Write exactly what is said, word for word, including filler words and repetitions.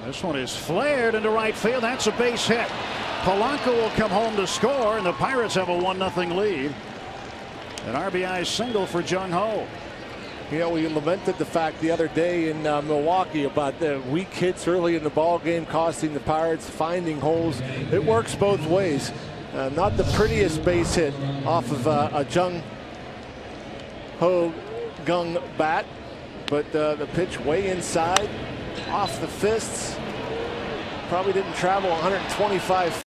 This one is flared into right field. That's a base hit. Polanco will come home to score, and the Pirates have a one nothing lead. An R B I single for Jung Ho. You know, we lamented the fact the other day in uh, Milwaukee about the weak hits early in the ball game costing the Pirates finding holes. It works both ways. Uh, not the prettiest base hit off of uh, a Jung Ho Kang bat, but uh, the pitch way inside, off the fists. Probably didn't travel one hundred twenty-five